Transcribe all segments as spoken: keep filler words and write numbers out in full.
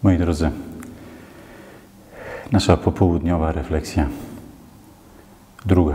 Moi drodzy, nasza popołudniowa refleksja, druga.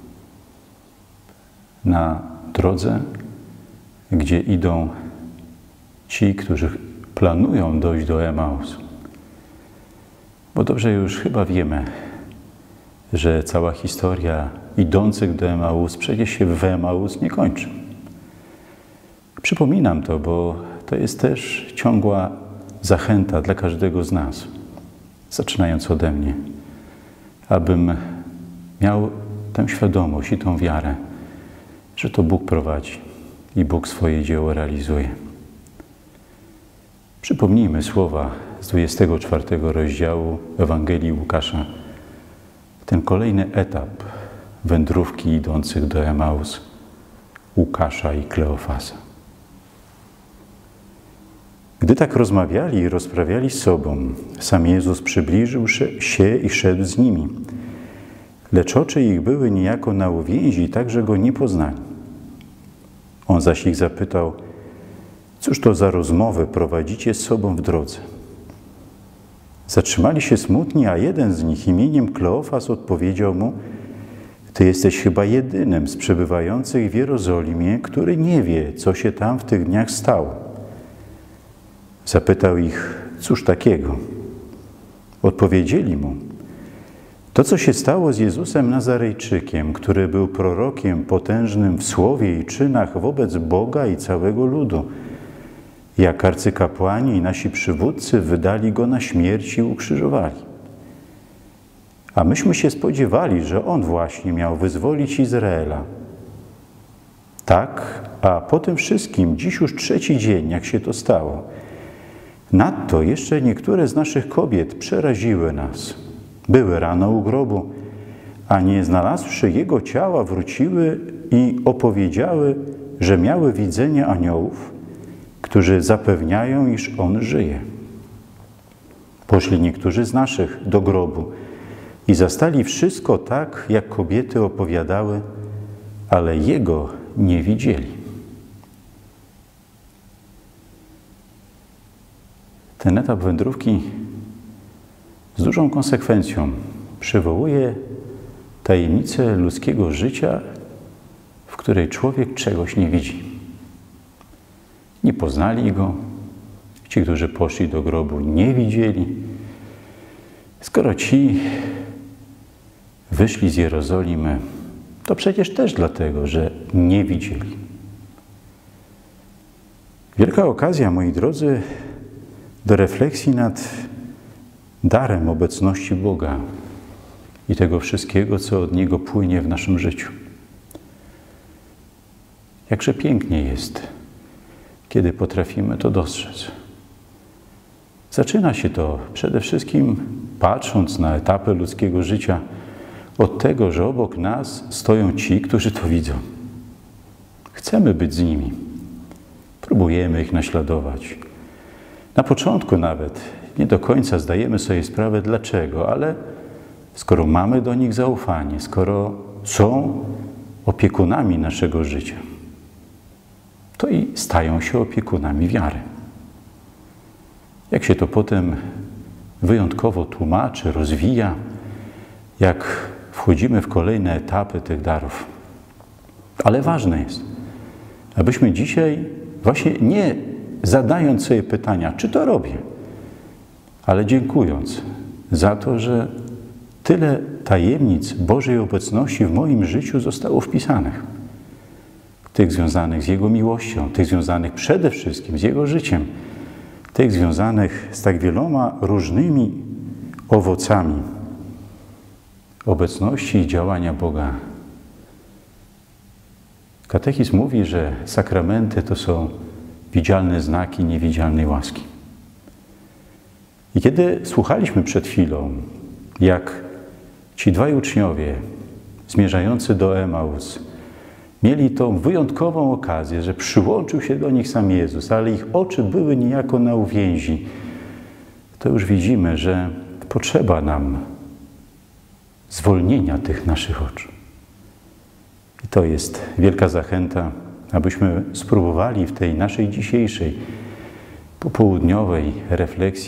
Na drodze, gdzie idą ci, którzy planują dojść do Emaus. Bo dobrze już chyba wiemy, że cała historia idących do Emaus przecież się w Emaus nie kończy. Przypominam to, bo to jest też ciągła zachęta dla każdego z nas, zaczynając ode mnie, abym miał tę świadomość i tą wiarę, że to Bóg prowadzi i Bóg swoje dzieło realizuje. Przypomnijmy słowa z dwudziestego czwartego rozdziału Ewangelii Łukasza. Ten kolejny etap wędrówki idących do Emaus Łukasza i Kleofasa. Gdy tak rozmawiali i rozprawiali z sobą, sam Jezus przybliżył się i szedł z nimi. Lecz oczy ich były niejako na uwięzi, tak że go nie poznali. On zaś ich zapytał: cóż to za rozmowę prowadzicie z sobą w drodze? Zatrzymali się smutni, a jeden z nich imieniem Kleofas odpowiedział mu: Ty jesteś chyba jedynym z przebywających w Jerozolimie, który nie wie, co się tam w tych dniach stało. Zapytał ich: cóż takiego? Odpowiedzieli mu: to, co się stało z Jezusem Nazarejczykiem, który był prorokiem potężnym w słowie i czynach wobec Boga i całego ludu. Jak arcykapłani i nasi przywódcy wydali go na śmierć i ukrzyżowali. A myśmy się spodziewali, że on właśnie miał wyzwolić Izraela. Tak, a po tym wszystkim dziś już trzeci dzień, jak się to stało. Nadto jeszcze niektóre z naszych kobiet przeraziły nas. Były rano u grobu, a nie znalazłszy jego ciała, wróciły i opowiedziały, że miały widzenie aniołów, którzy zapewniają, iż on żyje. Poszli niektórzy z naszych do grobu i zastali wszystko tak, jak kobiety opowiadały, ale jego nie widzieli. Ten etap wędrówki z dużą konsekwencją przywołuje tajemnicę ludzkiego życia, w której człowiek czegoś nie widzi. Nie poznali go, ci, którzy poszli do grobu, nie widzieli. Skoro ci wyszli z Jerozolimy, to przecież też dlatego, że nie widzieli. Wielka okazja, moi drodzy, do refleksji nad darem obecności Boga i tego wszystkiego, co od Niego płynie w naszym życiu. Jakże pięknie jest, kiedy potrafimy to dostrzec. Zaczyna się to przede wszystkim, patrząc na etapy ludzkiego życia, od tego, że obok nas stoją ci, którzy to widzą. Chcemy być z nimi. Próbujemy ich naśladować. Na początku nawet nie do końca zdajemy sobie sprawę dlaczego, ale skoro mamy do nich zaufanie, skoro są opiekunami naszego życia, to i stają się opiekunami wiary. Jak się to potem wyjątkowo tłumaczy, rozwija, jak wchodzimy w kolejne etapy tych darów. Ale ważne jest, abyśmy dzisiaj właśnie nie zadając sobie pytania, czy to robię, ale dziękując za to, że tyle tajemnic Bożej obecności w moim życiu zostało wpisanych. Tych związanych z Jego miłością, tych związanych przede wszystkim z Jego życiem, tych związanych z tak wieloma różnymi owocami obecności i działania Boga. Katechizm mówi, że sakramenty to są widzialne znaki niewidzialnej łaski. I kiedy słuchaliśmy przed chwilą, jak ci dwaj uczniowie zmierzający do Emaus mieli tą wyjątkową okazję, że przyłączył się do nich sam Jezus, ale ich oczy były niejako na uwięzi, to już widzimy, że potrzeba nam zwolnienia tych naszych oczu. I to jest wielka zachęta, abyśmy spróbowali w tej naszej dzisiejszej popołudniowej refleksji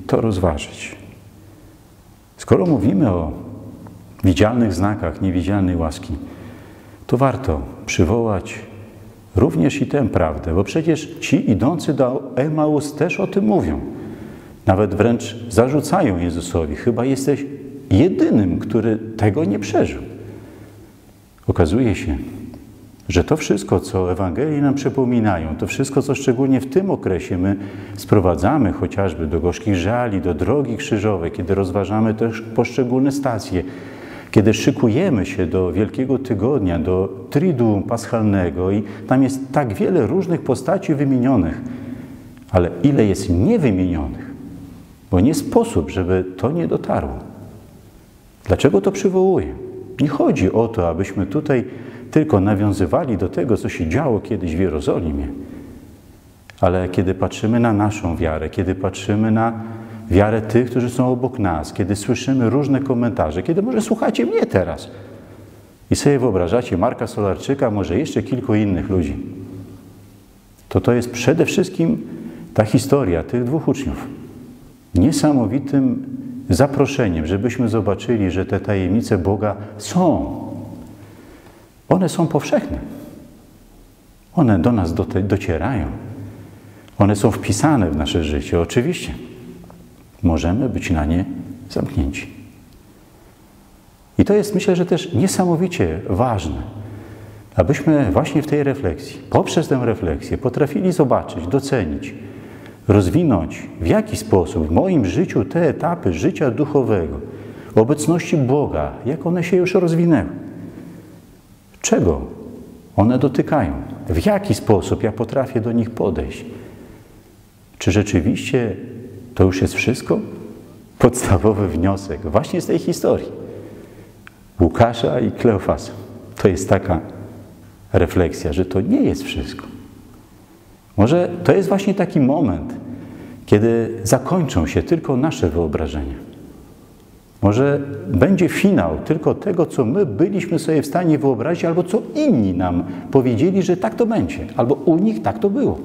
to rozważyć. Skoro mówimy o widzialnych znakach niewidzialnej łaski, to warto przywołać również i tę prawdę, bo przecież ci idący do Emaus też o tym mówią. Nawet wręcz zarzucają Jezusowi, chyba jesteś jedynym, który tego nie przeżył. Okazuje się, że to wszystko, co Ewangelie nam przypominają, to wszystko, co szczególnie w tym okresie my sprowadzamy chociażby do gorzkich żali, do drogi krzyżowej, kiedy rozważamy też poszczególne stacje, kiedy szykujemy się do Wielkiego Tygodnia, do Triduum Paschalnego i tam jest tak wiele różnych postaci wymienionych, ale ile jest niewymienionych, bo nie sposób, żeby to nie dotarło. Dlaczego to przywołuję? Nie chodzi o to, abyśmy tutaj tylko nawiązywali do tego, co się działo kiedyś w Jerozolimie, ale kiedy patrzymy na naszą wiarę, kiedy patrzymy na wiarę tych, którzy są obok nas, kiedy słyszymy różne komentarze, kiedy może słuchacie mnie teraz i sobie wyobrażacie Marka Solarczyka, może jeszcze kilku innych ludzi, to to jest przede wszystkim ta historia tych dwóch uczniów. Niesamowitym zaproszeniem, żebyśmy zobaczyli, że te tajemnice Boga są. One są powszechne. One do nas docierają. One są wpisane w nasze życie. Oczywiście możemy być na nie zamknięci. I to jest, myślę, że też niesamowicie ważne, abyśmy właśnie w tej refleksji, poprzez tę refleksję potrafili zobaczyć, docenić, rozwinąć w jaki sposób w moim życiu te etapy życia duchowego, obecności Boga, jak one się już rozwinęły. Czego one dotykają? W jaki sposób ja potrafię do nich podejść? Czy rzeczywiście to już jest wszystko? Podstawowy wniosek właśnie z tej historii Łukasza i Kleofasa. To jest taka refleksja, że to nie jest wszystko. Może to jest właśnie taki moment, kiedy zakończą się tylko nasze wyobrażenia. Może będzie finał tylko tego, co my byliśmy sobie w stanie wyobrazić, albo co inni nam powiedzieli, że tak to będzie, albo u nich tak to było.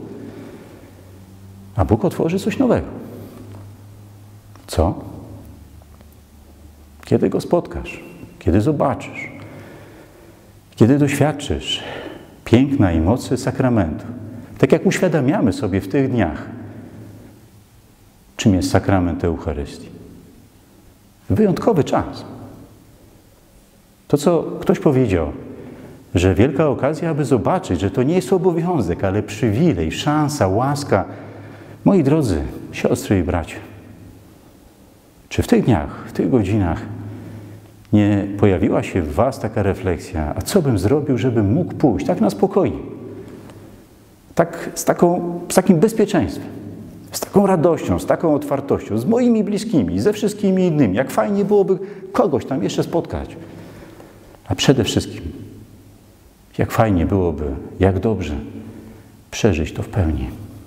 A Bóg otworzy coś nowego. Co? Kiedy Go spotkasz, kiedy zobaczysz, kiedy doświadczysz piękna i mocy sakramentu. Tak jak uświadamiamy sobie w tych dniach, czym jest sakrament Eucharystii. Wyjątkowy czas. To, co ktoś powiedział, że wielka okazja, aby zobaczyć, że to nie jest obowiązek, ale przywilej, szansa, łaska. Moi drodzy, siostry i bracia, czy w tych dniach, w tych godzinach nie pojawiła się w was taka refleksja, a co bym zrobił, żebym mógł pójść tak na spokojnie, tak z, taką, z takim bezpieczeństwem, z taką radością, z taką otwartością, z moimi bliskimi, ze wszystkimi innymi. Jak fajnie byłoby kogoś tam jeszcze spotkać. A przede wszystkim, jak fajnie byłoby, jak dobrze przeżyć to w pełni.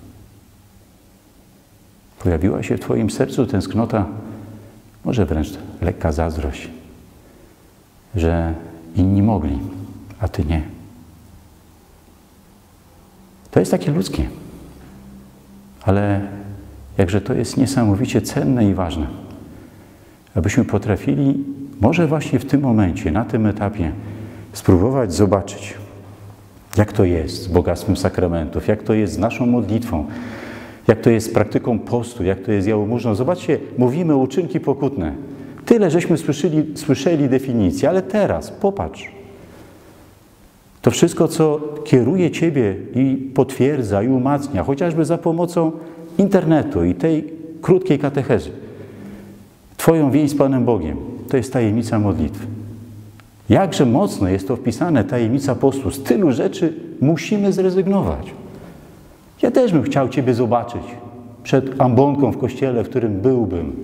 Pojawiła się w twoim sercu tęsknota, może wręcz lekka zazdrość, że inni mogli, a ty nie. To jest takie ludzkie, ale jakże to jest niesamowicie cenne i ważne, abyśmy potrafili może właśnie w tym momencie, na tym etapie spróbować zobaczyć, jak to jest z bogactwem sakramentów, jak to jest z naszą modlitwą, jak to jest z praktyką postu, jak to jest z jałmużną. Zobaczcie, mówimy uczynki pokutne. Tyle żeśmy słyszeli, słyszeli definicji, ale teraz popatrz. To wszystko, co kieruje ciebie i potwierdza i umacnia, chociażby za pomocą internetu i tej krótkiej katechezy. Twoją więź z Panem Bogiem, to jest tajemnica modlitwy. Jakże mocno jest to wpisane, tajemnica postu. Z tylu rzeczy musimy zrezygnować. Ja też bym chciał ciebie zobaczyć przed ambonką w kościele, w którym byłbym.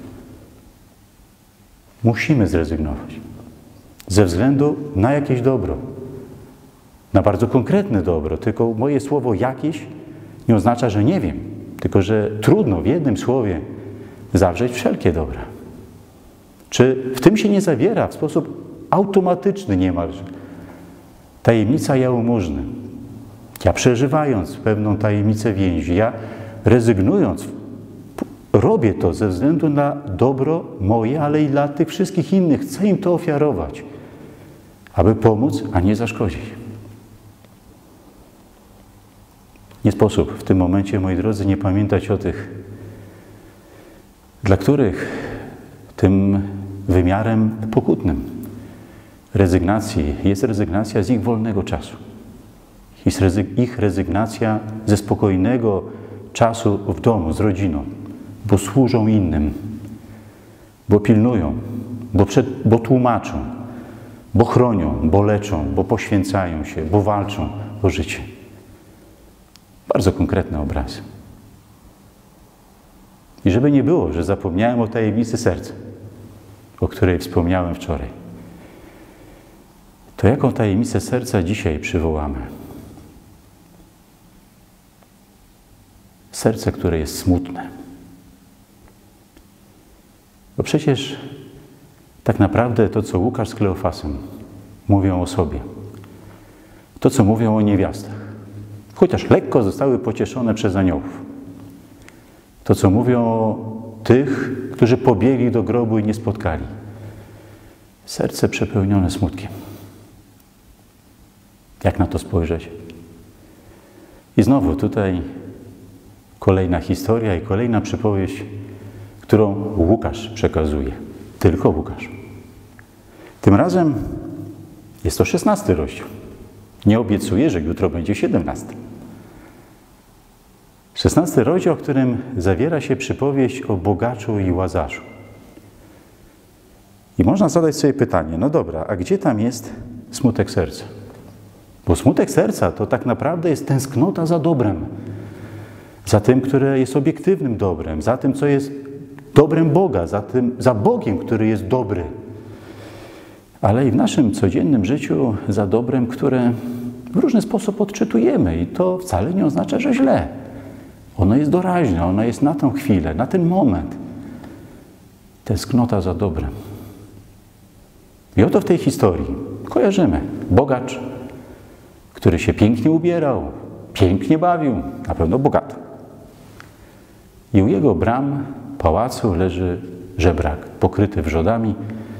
Musimy zrezygnować. Ze względu na jakieś dobro. Na bardzo konkretne dobro. Tylko moje słowo jakieś nie oznacza, że nie wiem. Tylko że trudno w jednym słowie zawrzeć wszelkie dobra. Czy w tym się nie zawiera w sposób automatyczny niemalże tajemnica jałmużny? Ja przeżywając pewną tajemnicę więzi, ja rezygnując robię to ze względu na dobro moje, ale i dla tych wszystkich innych. Chcę im to ofiarować, aby pomóc, a nie zaszkodzić. Nie sposób w tym momencie, moi drodzy, nie pamiętać o tych, dla których tym wymiarem pokutnym rezygnacji jest rezygnacja z ich wolnego czasu. Ich rezygnacja ze spokojnego czasu w domu, z rodziną, bo służą innym, bo pilnują, bo, przed, bo tłumaczą, bo chronią, bo leczą, bo poświęcają się, bo walczą o życie. Bardzo konkretne obrazy. I żeby nie było, że zapomniałem o tajemnicy serca, o której wspomniałem wczoraj, to jaką tajemnicę serca dzisiaj przywołamy? Serce, które jest smutne. Bo przecież tak naprawdę to, co Łukasz z Kleofasem mówią o sobie, to, co mówią o niewiastach, chociaż lekko zostały pocieszone przez aniołów, to, co mówią o tych, którzy pobiegli do grobu i nie spotkali, serce przepełnione smutkiem. Jak na to spojrzeć? I znowu tutaj kolejna historia i kolejna przypowieść, którą Łukasz przekazuje. Tylko Łukasz. Tym razem jest to szesnasty rozdział. Nie obiecuję, że jutro będzie siedemnasty. Szesnasty rozdział, w którym zawiera się przypowieść o bogaczu i łazarzu. I można zadać sobie pytanie, no dobra, a gdzie tam jest smutek serca? Bo smutek serca to tak naprawdę jest tęsknota za dobrem. Za tym, które jest obiektywnym dobrem, za tym, co jest dobrem Boga, za, tym, za Bogiem, który jest dobry. Ale i w naszym codziennym życiu za dobrem, które w różny sposób odczytujemy. I to wcale nie oznacza, że źle. Ono jest doraźne, ono jest na tę chwilę, na ten moment. Tęsknota za dobrem. I oto w tej historii kojarzymy bogacz, który się pięknie ubierał, pięknie bawił, na pewno bogato. I u jego bram pałacu leży żebrak pokryty wrzodami,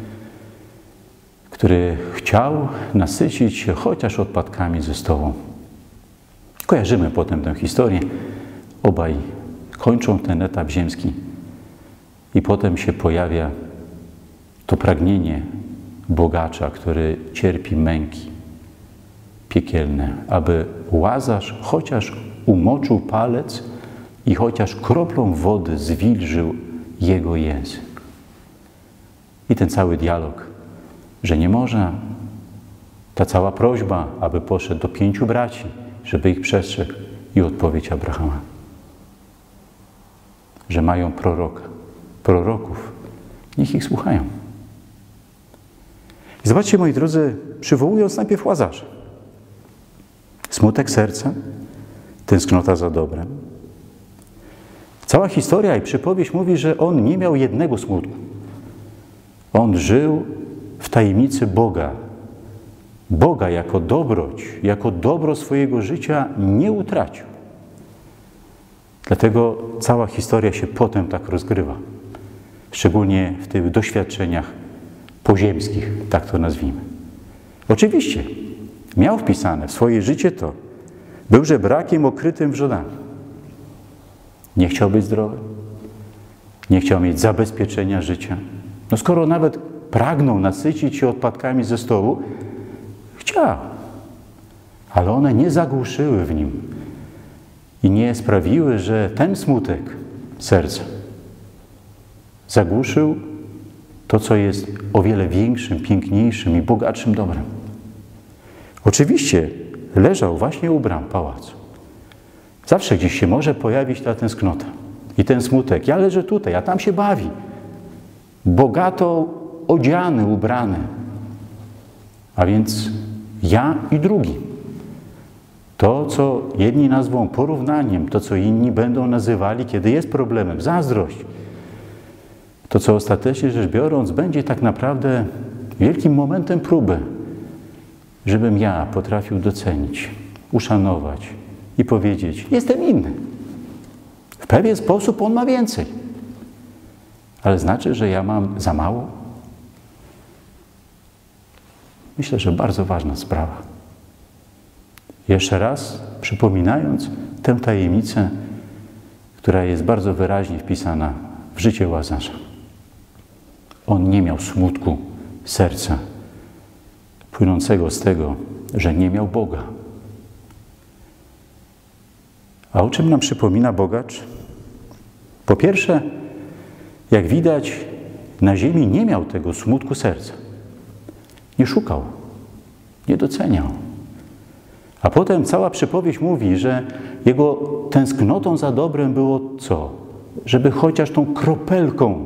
który chciał nasycić się chociaż odpadkami ze stołu. Kojarzymy potem tę historię. Obaj kończą ten etap ziemski i potem się pojawia to pragnienie bogacza, który cierpi męki piekielne, aby Łazarz chociaż umoczył palec i chociaż kroplą wody zwilżył jego język. I ten cały dialog, że nie można, ta cała prośba, aby poszedł do pięciu braci, żeby ich przestrzegł, i odpowiedź Abrahama, że mają proroka, proroków, niech ich słuchają. I zobaczcie, moi drodzy, przywołując najpierw Łazarza. Smutek serca, tęsknota za dobrem. Cała historia i przypowieść mówi, że on nie miał jednego smutku. On żył w tajemnicy Boga. Boga jako dobroć, jako dobro swojego życia nie utracił. Dlatego cała historia się potem tak rozgrywa. Szczególnie w tych doświadczeniach poziemskich, tak to nazwijmy. Oczywiście miał wpisane w swoje życie to, był żebrakiem okrytym wrzodami. Nie chciał być zdrowy, nie chciał mieć zabezpieczenia życia. No skoro nawet pragnął nasycić się odpadkami ze stołu, chciał, ale one nie zagłuszyły w nim i nie sprawiły, że ten smutek serca zagłuszył to, co jest o wiele większym, piękniejszym i bogatszym dobrem. Oczywiście leżał właśnie u bram pałacu. Zawsze gdzieś się może pojawić ta tęsknota i ten smutek. Ja leżę tutaj, a tam się bawi. Bogato odziany, ubrany. A więc ja i drugi. To, co jedni nazwą porównaniem, to, co inni będą nazywali, kiedy jest problemem, zazdrość. To, co ostatecznie rzecz biorąc, będzie tak naprawdę wielkim momentem próby, żebym ja potrafił docenić, uszanować i powiedzieć, jestem inny. W pewien sposób on ma więcej. Ale znaczy, że ja mam za mało? Myślę, że bardzo ważna sprawa. Jeszcze raz przypominając tę tajemnicę, która jest bardzo wyraźnie wpisana w życie Łazarza. On nie miał smutku serca, płynącego z tego, że nie miał Boga. A o czym nam przypomina bogacz? Po pierwsze, jak widać, na ziemi nie miał tego smutku serca. Nie szukał, nie doceniał. A potem cała przypowieść mówi, że jego tęsknotą za dobrem było co? Żeby chociaż tą kropelką,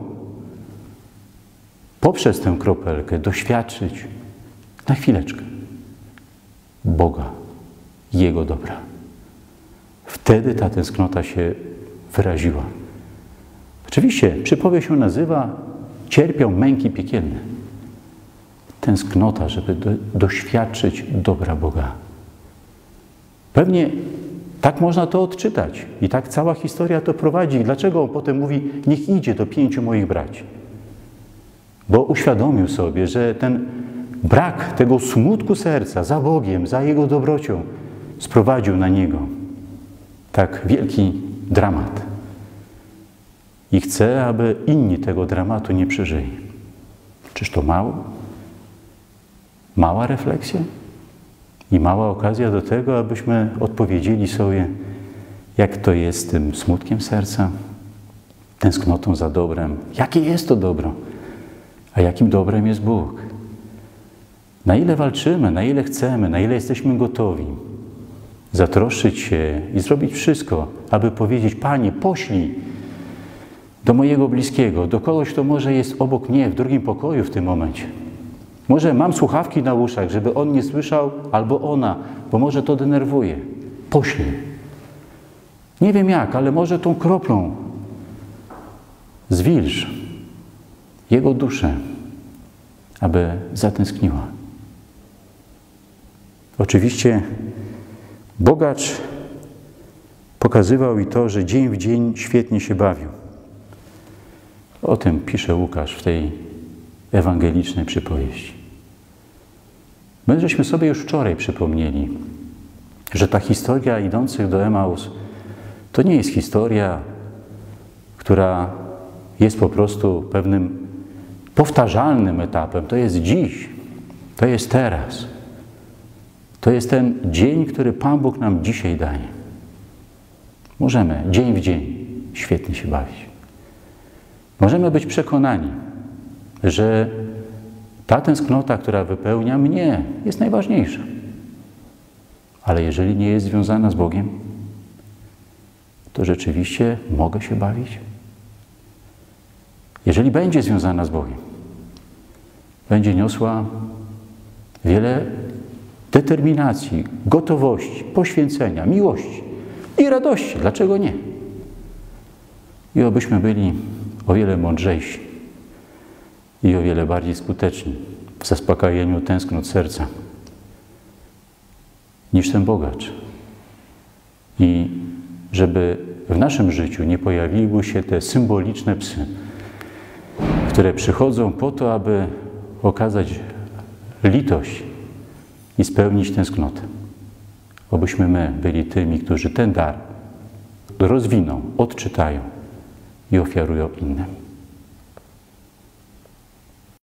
poprzez tę kropelkę doświadczyć na chwileczkę Boga, Jego dobra. Wtedy ta tęsknota się wyraziła. Oczywiście przypowieść się nazywa Cierpiał męki piekielne. Tęsknota, żeby do, doświadczyć dobra Boga. Pewnie tak można to odczytać i tak cała historia to prowadzi. Dlaczego on potem mówi, niech idzie do pięciu moich braci? Bo uświadomił sobie, że ten brak tego smutku serca za Bogiem, za Jego dobrocią sprowadził na niego tak wielki dramat. I chce, aby inni tego dramatu nie przeżyli. Czyż to mało? Mała refleksja? I mała okazja do tego, abyśmy odpowiedzieli sobie, jak to jest z tym smutkiem serca, tęsknotą za dobrem. Jakie jest to dobro? A jakim dobrem jest Bóg? Na ile walczymy, na ile chcemy, na ile jesteśmy gotowi zatroszczyć się i zrobić wszystko, aby powiedzieć, Panie, poślij do mojego bliskiego, do kogoś, kto może jest obok mnie, w drugim pokoju w tym momencie. Może mam słuchawki na uszach, żeby on nie słyszał, albo ona, bo może to denerwuje. Poślij. Nie wiem jak, ale może tą kroplą zwilż jego duszę, aby zatęskniła. Oczywiście bogacz pokazywał i to, że dzień w dzień świetnie się bawił. O tym pisze Łukasz w tej ewangelicznej przypowieści. My żeśmy sobie już wczoraj przypomnieli, że ta historia idących do Emaus to nie jest historia, która jest po prostu pewnym powtarzalnym etapem. To jest dziś, to jest teraz. To jest ten dzień, który Pan Bóg nam dzisiaj daje. Możemy dzień w dzień świetnie się bawić. Możemy być przekonani, że ta tęsknota, która wypełnia mnie, jest najważniejsza. Ale jeżeli nie jest związana z Bogiem, to rzeczywiście mogę się bawić? Jeżeli będzie związana z Bogiem, będzie niosła wiele determinacji, gotowości, poświęcenia, miłości i radości. Dlaczego nie? I obyśmy byli o wiele mądrzejsi i o wiele bardziej skuteczni w zaspokajaniu tęsknot serca niż ten bogacz. I żeby w naszym życiu nie pojawiły się te symboliczne psy, które przychodzą po to, aby okazać litość i spełnić tęsknotę. Obyśmy my byli tymi, którzy ten dar rozwiną, odczytają i ofiarują innym.